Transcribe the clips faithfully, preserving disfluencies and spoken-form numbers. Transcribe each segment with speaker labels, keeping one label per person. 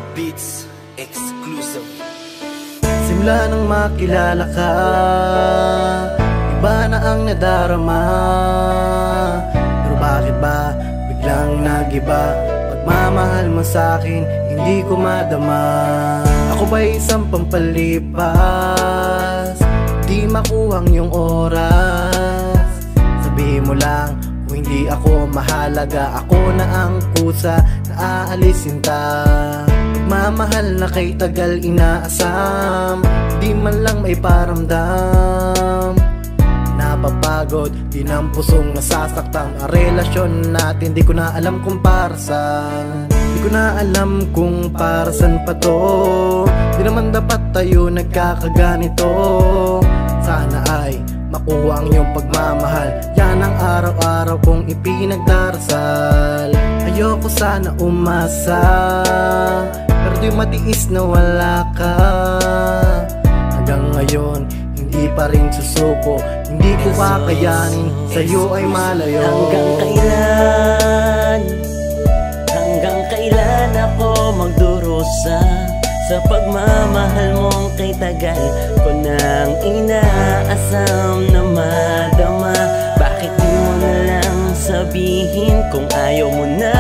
Speaker 1: Beats exclusive.
Speaker 2: Simula nang makilala ka, iba na ang nadarama. Pero bakit ba biglang nagiba? Pagmamahal mo sa'kin, hindi ko madama. Ako ba'y isang pampalipas, di makuhang yung oras? Sabihin mo lang kung hindi ako mahalaga. Ako na ang kusa na aalisin ta. Pagmamahal na kay tagal inaasam, di man lang may paramdam. Napapagod, di ng pusong nasasaktan. Ang relasyon natin, di ko na alam kung para saan. Di ko na alam kung para saan pa to. Di naman dapat tayo nagkakaganito. Sana ay makuha ang iyong pagmamahal. Yan ang araw-araw kong ipinagdarasal. Ayoko sana umasa, pero di matiis na wala ka. Hanggang ngayon, hindi pa rin susuko. Hindi ko kakayanin, sa'yo ay malayo.
Speaker 3: Hanggang kailan, hanggang kailan ako magdurusa sa pagmamahal mong kay tagal ko nang inaasam na madama. Bakit di mo na lang sabihin kung ayaw mo na?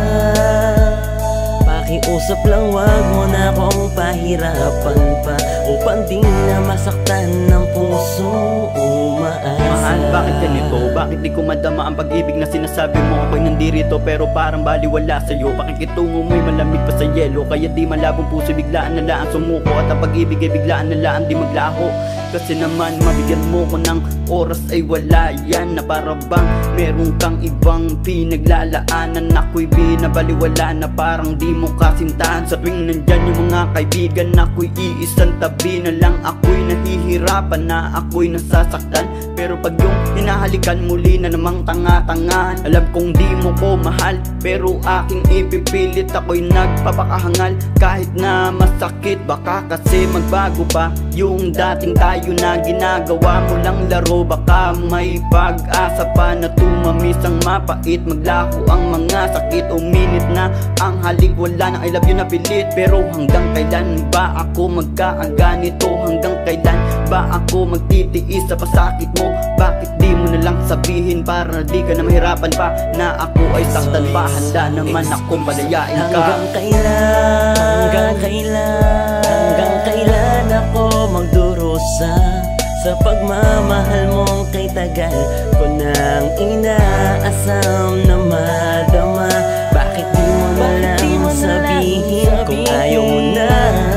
Speaker 3: Pakiusap lang, wag mo na akong pahirapan pa, upang di na masaktan ng pusong umaasa.
Speaker 4: Mahal, bakit ganito? Bakit di ko madama ang pag-ibig na sinasabi mo? Ako'y nandirito pero parang baliwala sa'yo. Pakikitungo mo'y malamig pa sa yelo, kaya di malabong puso biglaan na laan sumuko. At ang pag-ibig ay biglaan na laan di maglaho. Kasi naman mabigyan mo ko ng oras ay wala yan, na para bang meron kang ibang pinaglalaanan. Ako'y binabaliwala na parang di mo kasintahan. Sa tuwing nandyan yung mga kaibigan, ako'y iisang tabi na lang. Ako'y nahihirapan na, ako'y nasasaktan. Pero pag yung hinahalikan muli na namang tanga-tangahan, alam kong di mo ko mahal, pero aking ipipilit. Ako'y nagpapakahangal kahit na masakit. Baka kasi magbago pa yung dating tayo na ginagawa mo lang laro. Baka may pag-asa pa na tumamis ang mapait, maglaho ang mga sakit. Uminit na ang halik, wala na I love you na pilit. Pero hanggang kailan ba ako magkaaganito? Hanggang kailan ba ako magtitiis sa pasakit mo? Bakit di mo na lang sabihin para di ka na mahirapan pa, na ako ay saktan pa? Handa naman akong palayain ka.
Speaker 3: Hanggang kailan, hanggang kailan, hanggang kailan ako magdurusa sa pagmamahal mong kay tagal ko nang inaasam na madama. Bakit di mo na lang sabihin kung ayaw mo na?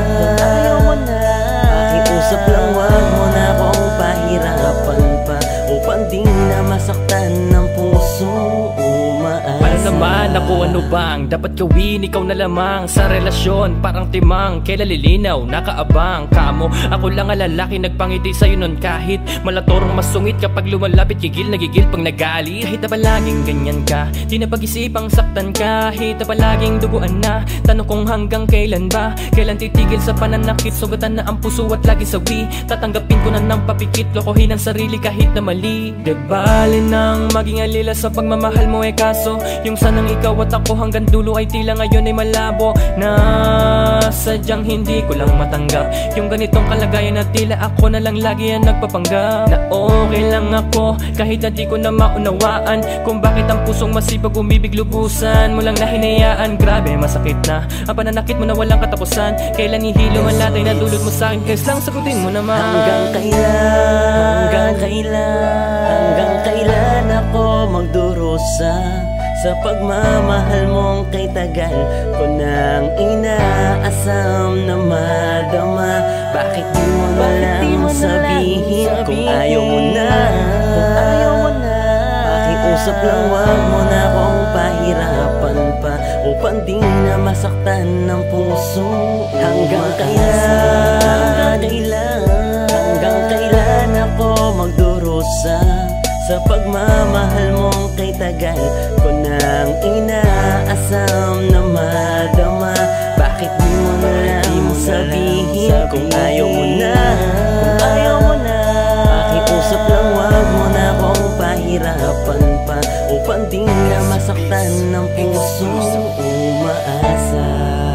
Speaker 3: Pakiusap lang, wag mo na akong pahirapan pa, upang di na masaktan ng pusong umaasa.
Speaker 5: Para naman ako, ano bang dapat gawin? Ikaw na lamang sa relasyon, parang timang kailan lilinaw, nakaabang kamo. Ako lang ang lalaki nagpangiti sa'yo nun, kahit malatorong masungit. Kapag lumalapit gigil, nagigil pag nagalit. Kahit na palaging ganyan ka, di na pag-isipang saktan ka. Kahit na palaging duguan na, tanong kung hanggang kailan ba? Kailan titigil sa pananakit? Sugatan na ang puso at lagi sawi. Tatanggapin ko na ng papikit, lokohin ang sarili kahit na mali. Di bali nang maging alila sa pagmamahal mo, eh kaso yung sanang ikaw at ako hanggang dulo ay tila ngayon ay malabo na. Sadyang hindi ko lang matanggap yung ganitong kalagayan, na tila ako na lang lagi ang nagpapanggap na okay lang ako, kahit na di ko na maunawaan kung bakit ang pusong masipag umibig lubusan mo lang na hinayaan. Grabe, masakit na ang pananakit mo na walang katapusan. Kailan ihilo ang latay na dulot mo sa'kin? Kaya lang sagutin mo naman.
Speaker 3: Hanggang kailan, hanggang kailan, hanggang kailan ako magdurusa sa pagmamahal mong kay tagal ko nang inaasam na madama. Bakit di mo na lang sabihin kung ayaw mo na? Pakiusap lang, wag mo na akong pahirapan pa, upang di na masaktan ng puso. Hanggang kailan, hanggang kailan, hanggang kailan ako magdurusa sa pagmamahal mong kay tagal ko nang inaasam na madama. Bakit di mo na lang sabihin kung ayaw mo na? Pakiusap lang, wag mo na akong pahirapan pa, upang di na masaktan ng puso umaasa.